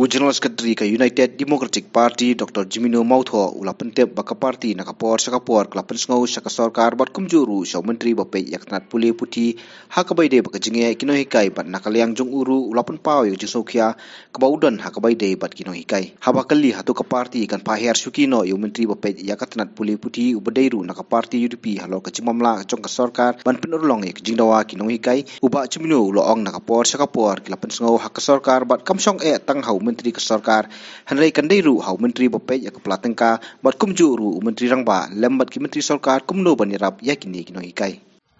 General Secretary ka United Democratic Party Dr. Jimino Mautho ula pentep baka parti nakapor sakapor kelapan sengau saka sarkar bat kumjuru syau menteri bape yaknat puli puti hakabaide baka jinge kinohikai bat nakaliang jong uru ula penpau yang jengsokia kebaudan hakabaide bat kinohikai habakali hatu ka parti kan paher sukino yu menteri bape yakatnat puli puti ubadairu naka parti UDP halo ka jimamla jong ka sarkar ban penurlong ek jingdawa kinohikai uba Jimino uloong nakapor sakapor kelapan sengau hak sarkar bat kamsong tang menteri kesarkar hynrei kandairu hau menteri bapej ya keplatengka bat kumjuru menteri rangba lembat ki menteri sarkar kumno ban ïarap yakini kinohikai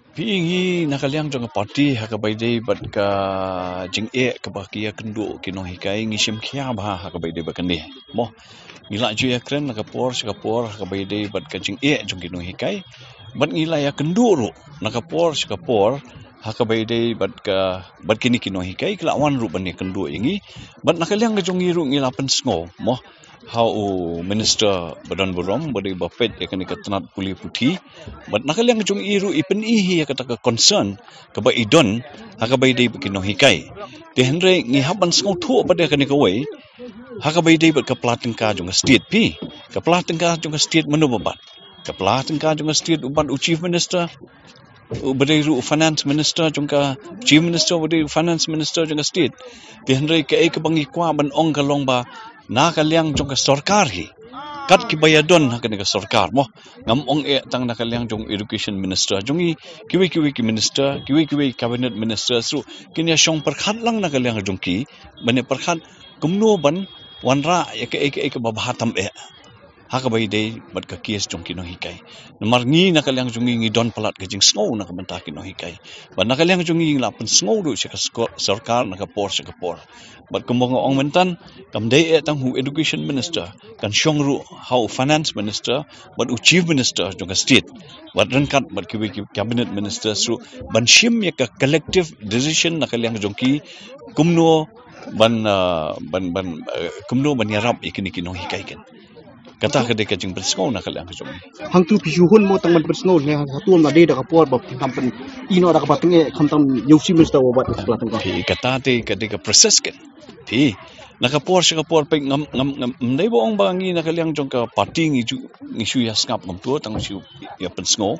piingi nakaliang jong parti hakabaide bat ka jing ka bakia kendu kinohikai ngishim khia ba hakabaide bakande mo ngila ju ya kren nakapor sakapor hakabaide bat ka jing jong kinohikai bat ngila ya kenduru nakapor sakapor hakabaide bat kini kinohikai kelawan ru ban kendu ingi bat nakaliang jong iru ngila pensngo mo hau minister badan borom bade bapet ya kani katnat puli puti bat nakaliang jong iru ipen ihi ya kata concern ka ba idon hakabaide kinohikai de hynrei ngi haban sngo thu pada kani kawai hakabaide bat ka platengka jong state pi ka platengka jong state menu babat ka platengka jong state uban chief minister Badairu finance minister jongka chief minister badairu finance minister jongka state di hynrei ka bangi kwa ban ong kalong ba na kaliang jongka sarkar hi kat ki bayadon hakane ka sarkar mo ngam ong tang na kaliang jong education minister jongi kiwi ki minister kiwi cabinet minister su kinya shong perkhat lang na kaliang jongki bane perkhat kumno ban wanra ek babahatam hakabaide bat ka kies jong kinohikai namar ngi nakaliang jongi ngi don palat ka jing sngo na kamenta kinohikai bat nakaliang jongi la pen sngo du sika sarkar na ka por bat kumbong ong mentan kamdei tang hu education minister kan shongru how finance minister bat chief minister jong ka state bat rangkat bat kiwi cabinet minister su ban shim ya ka collective decision nakaliang jongki kumno ban kumno ban ïarap ikini kinohikai kan kata kedeka jing persngau nakaliang jong hang tu pisuhun mo tang man persngau ne hatu ma de da kapor ba tampen ino da kapatenge khantam yusi minister wa bat plateng ka kata te kedeka proses kan ti nakapor sakapor pe ngam nei bo ong bangi nakaliang jong ka party ngi su ya skap ngam tu tang su ya persngau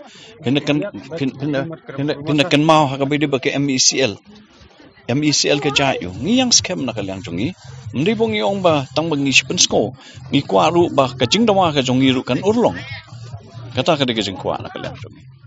kan mau hakabaide ba ke MECL ka jayu ngiyang scam nakaliang jongi ndi bong ong ba tang bangi pensko ngi kwaru ba ka jingdawa ka jongi ru kan urlong kata ka de ka jing kwa nakaliang jongi